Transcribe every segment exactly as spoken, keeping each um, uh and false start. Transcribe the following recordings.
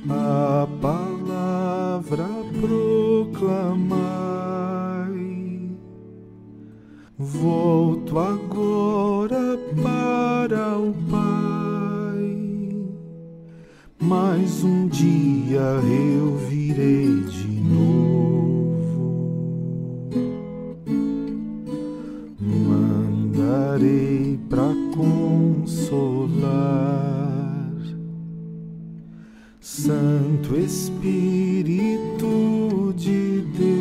a palavra proclamai. Volto agora para o Pai, mais um dia eu virei de novo. Mandarei pra consolar, Santo Espírito de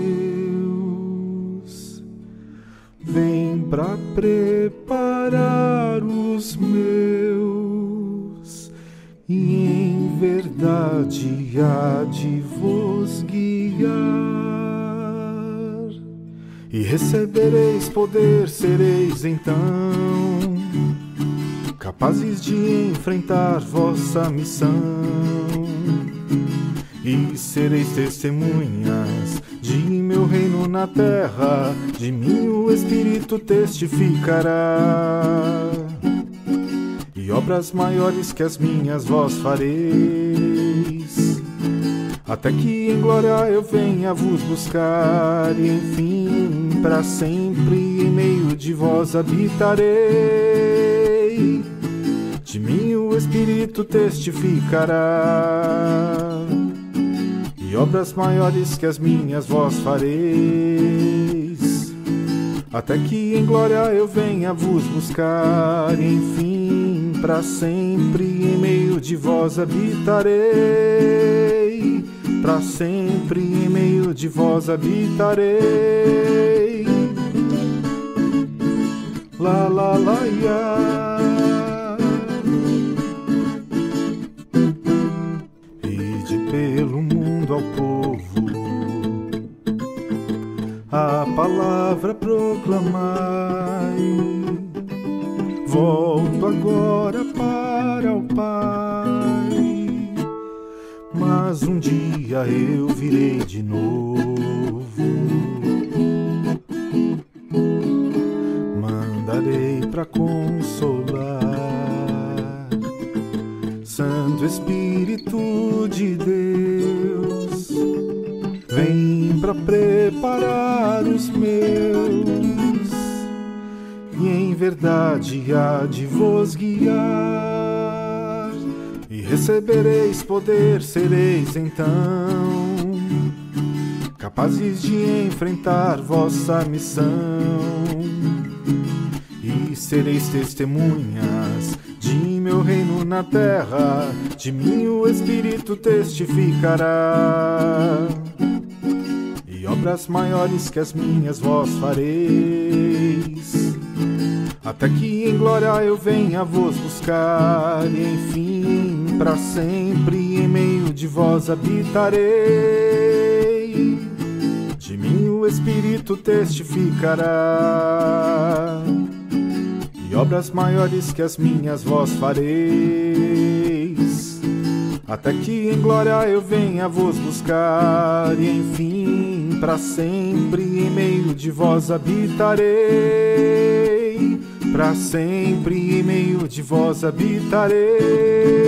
Deus, vem pra preparar os meus, e em verdade há de vos guiar. E recebereis poder, sereis então capazes de enfrentar vossa missão, e sereis testemunhas de meu reino na terra, de mim o Espírito testificará. E obras maiores que as minhas vós fareis, até que em glória eu venha vos buscar, e enfim para sempre em meio de vós habitarei. De mim o Espírito testificará, e obras maiores que as minhas vós fareis, até que em glória eu venha vos buscar, e enfim para sempre em meio de vós habitarei. Para sempre em meio de vós habitarei. Lá, lá, lá, ia. Ide pelo mundo ao povo, a palavra proclamai. Volto agora para o Pai, mas um dia eu virei de novo. Mandarei pra consolar, Santo Espírito de Deus, vem pra preparar os meus, e em verdade há de vos guiar. E recebereis poder, sereis então capazes de enfrentar vossa missão, e sereis testemunhas de meu reino na terra, de mim o Espírito testificará. E obras maiores que as minhas vós fareis, até que em glória eu venha vos buscar, e enfim para sempre em meio de vós habitarei. De mim o Espírito testificará, e obras maiores que as minhas vós fareis, até que em glória eu venha vos buscar, e enfim para sempre em meio de vós habitarei. Para sempre em meio de vós habitarei.